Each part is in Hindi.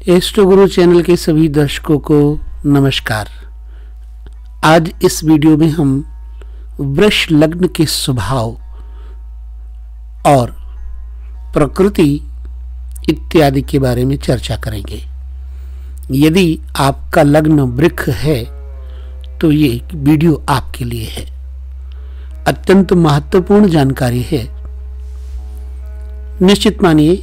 एस्ट्रो गुरु चैनल के सभी दर्शकों को नमस्कार। आज इस वीडियो में हम वृष लग्न के स्वभाव और प्रकृति इत्यादि के बारे में चर्चा करेंगे। यदि आपका लग्न वृक्ष है तो ये वीडियो आपके लिए है। अत्यंत महत्वपूर्ण जानकारी है। निश्चित मानिए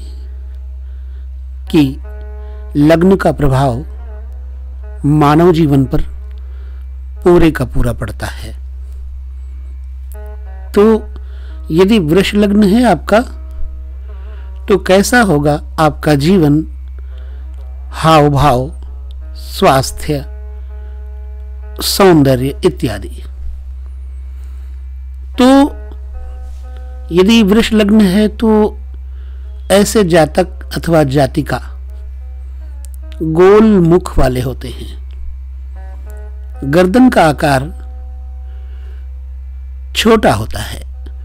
कि लग्न का प्रभाव मानव जीवन पर पूरे का पूरा पड़ता है। तो यदि वृष लग्न है आपका तो कैसा होगा आपका जीवन, हाव भाव, स्वास्थ्य, सौंदर्य इत्यादि। तो यदि वृष लग्न है तो ऐसे जातक अथवा जातिका गोल मुख वाले होते हैं। गर्दन का आकार छोटा होता है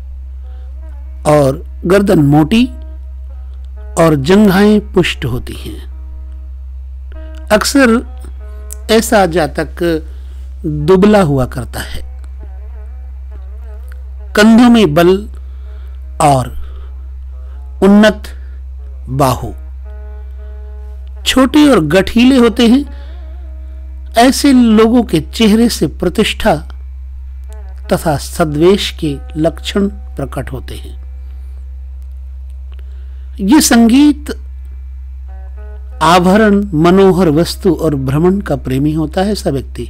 और गर्दन मोटी और जंघाएं पुष्ट होती हैं। अक्सर ऐसा जातक दुबला हुआ करता है। कंधों में बल और उन्नत बाहु, छोटे और गठीले होते हैं। ऐसे लोगों के चेहरे से प्रतिष्ठा तथा सद्वेश के लक्षण प्रकट होते हैं। ये संगीत, आभरण, मनोहर वस्तु और भ्रमण का प्रेमी होता है ऐसा व्यक्ति।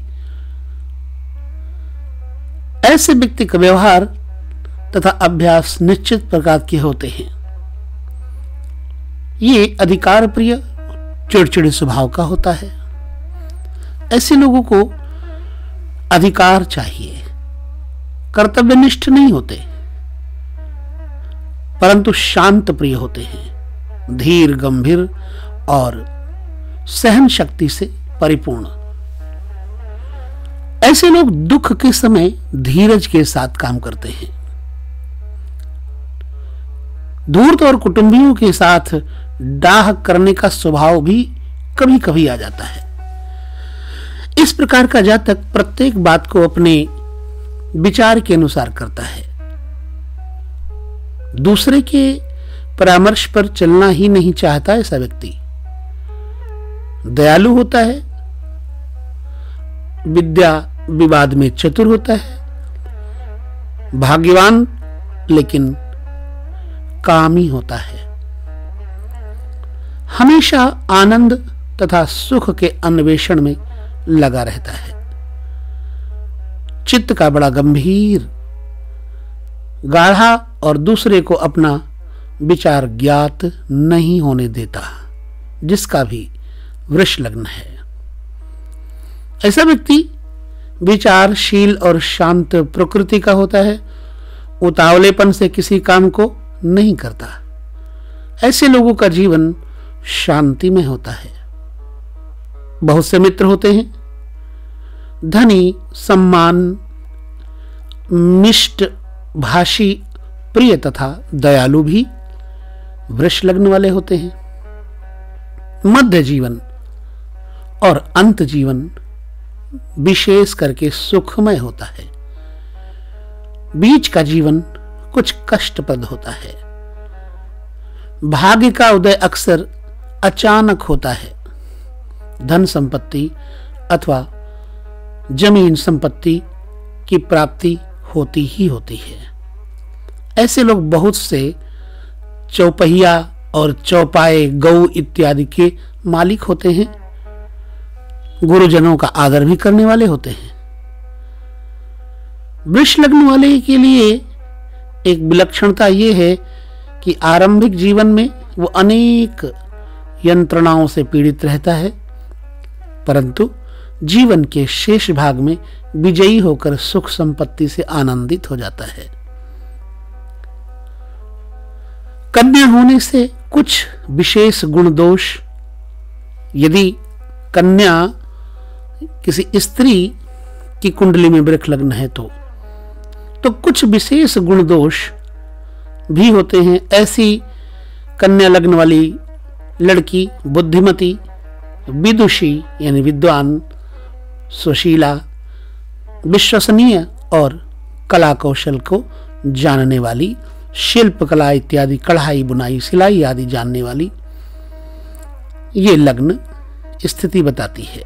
ऐसे व्यक्ति का व्यवहार तथा अभ्यास निश्चित प्रकार के होते हैं। ये अधिकार प्रिय, चिड़चिड़े स्वभाव का होता है। ऐसे लोगों को अधिकार चाहिए, कर्तव्यनिष्ठ नहीं होते, परंतु शांत प्रिय होते हैं, धीर, गंभीर और सहन शक्ति से परिपूर्ण। ऐसे लोग दुख के समय धीरज के साथ काम करते हैं। धूर्त और कुटुंबियों के साथ डाह करने का स्वभाव भी कभी कभी आ जाता है। इस प्रकार का जातक प्रत्येक बात को अपने विचार के अनुसार करता है। दूसरे के परामर्श पर चलना ही नहीं चाहता ऐसा व्यक्ति। दयालु होता है, विद्या विवाद में चतुर होता है, भाग्यवान लेकिन कामी होता है। हमेशा आनंद तथा सुख के अन्वेषण में लगा रहता है। चित्त का बड़ा गंभीर, गाढ़ा और दूसरे को अपना विचार ज्ञात नहीं होने देता, जिसका भी वृष लग्न है। ऐसा व्यक्ति विचारशील और शांत प्रकृति का होता है। उतावलेपन से किसी काम को नहीं करता। ऐसे लोगों का जीवन शांति में होता है। बहुत से मित्र होते हैं। धनी, सम्मान, मिष्ट भाषी, प्रिय तथा दयालु भी वृष लग्न वाले होते हैं। मध्य जीवन और अंत जीवन विशेष करके सुखमय होता है। बीच का जीवन कुछ कष्टप्रद होता है। भाग्य का उदय अक्सर अचानक होता है। धन संपत्ति अथवा जमीन संपत्ति की प्राप्ति होती ही होती है। ऐसे लोग बहुत से चौपहिया और चौपाए, गौ इत्यादि के मालिक होते हैं। गुरुजनों का आदर भी करने वाले होते हैं। वृष लग्न वाले के लिए एक विलक्षणता यह है कि आरंभिक जीवन में वो अनेक यंत्रणाओं से पीड़ित रहता है, परंतु जीवन के शेष भाग में विजयी होकर सुख संपत्ति से आनंदित हो जाता है। कन्या होने से कुछ विशेष गुण दोष, यदि कन्या किसी स्त्री की कुंडली में वृष लग्न है तो कुछ विशेष गुण दोष भी होते हैं। ऐसी कन्या लग्न वाली लड़की बुद्धिमती, विदुषी यानी विद्वान, सुशीला, विश्वसनीय और कला कौशल को जानने वाली, शिल्प कला इत्यादि, कढ़ाई बुनाई सिलाई आदि जानने वाली, ये लग्न स्थिति बताती है।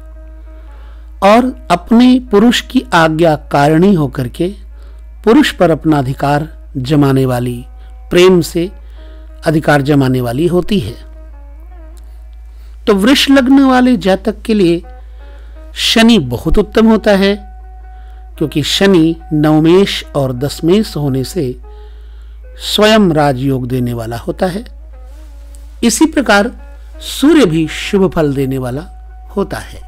और अपने पुरुष की आज्ञा कारिणी होकर के पुरुष पर अपना अधिकार जमाने वाली, प्रेम से अधिकार जमाने वाली होती है। तो वृष लग्न वाले जातक के लिए शनि बहुत उत्तम होता है, क्योंकि शनि नवमेश और दशमेश होने से स्वयं राजयोग देने वाला होता है। इसी प्रकार सूर्य भी शुभ फल देने वाला होता है।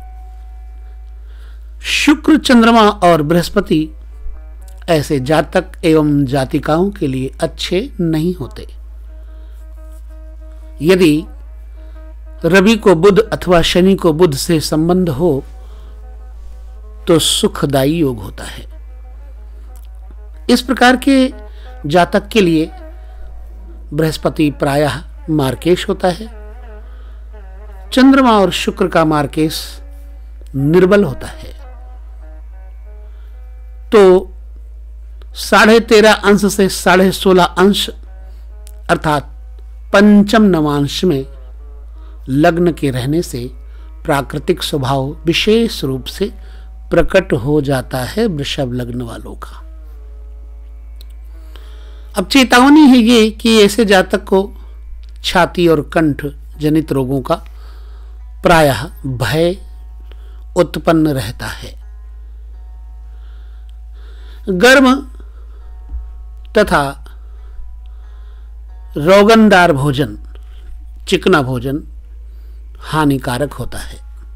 शुक्र, चंद्रमा और बृहस्पति ऐसे जातक एवं जातिकाओं के लिए अच्छे नहीं होते। यदि रवि को बुध अथवा शनि को बुध से संबंध हो तो सुखदायी योग होता है। इस प्रकार के जातक के लिए बृहस्पति प्रायः मार्केश होता है। चंद्रमा और शुक्र का मार्केश निर्बल होता है। तो 13.5 अंश से 16.5 अंश अर्थात पंचम नवांश में लग्न के रहने से प्राकृतिक स्वभाव विशेष रूप से प्रकट हो जाता है वृषभ लग्न वालों का। अब चेतावनी है ये कि ऐसे जातक को छाती और कंठ जनित रोगों का प्रायः भय उत्पन्न रहता है। गर्म तथा रोगनदार भोजन, चिकना भोजन हानिकारक होता है।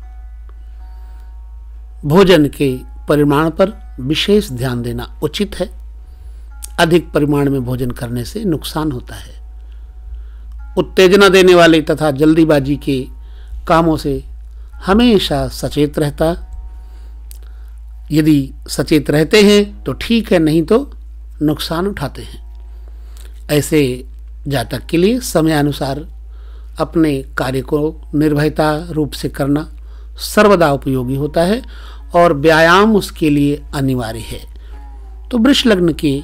भोजन के परिमाण पर विशेष ध्यान देना उचित है। अधिक परिमाण में भोजन करने से नुकसान होता है। उत्तेजना देने वाले तथा जल्दीबाजी के कामों से हमेशा सचेत रहता। यदि सचेत रहते हैं तो ठीक है, नहीं तो नुकसान उठाते हैं। ऐसे जातक के लिए समयानुसार अपने कार्य को निर्भयता रूप से करना सर्वदा उपयोगी होता है और व्यायाम उसके लिए अनिवार्य है। तो वृष लग्न के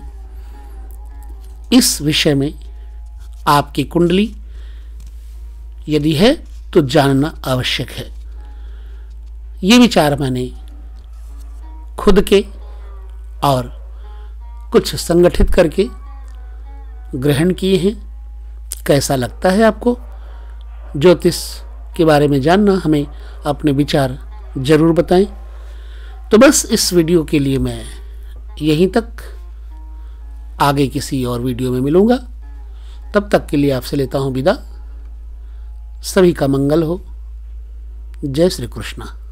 इस विषय में आपकी कुंडली यदि है तो जानना आवश्यक है। ये विचार मैंने खुद के और कुछ संगठित करके ग्रहण किए हैं। कैसा लगता है आपको? ज्योतिष के बारे में जानना, हमें अपने विचार जरूर बताएं। तो बस इस वीडियो के लिए मैं यहीं तक, आगे किसी और वीडियो में मिलूंगा। तब तक के लिए आपसे लेता हूं विदा। सभी का मंगल हो। जय श्री कृष्णा।